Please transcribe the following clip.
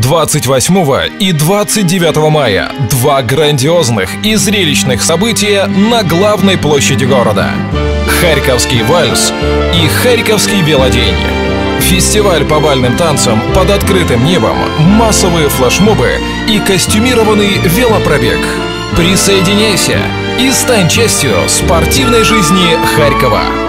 28 и 29 мая два грандиозных и зрелищных события на главной площади города. Харьковский вальс и Харьковский велодень. Фестиваль по бальным танцам под открытым небом, массовые флешмобы и костюмированный велопробег. Присоединяйся и стань частью спортивной жизни Харькова.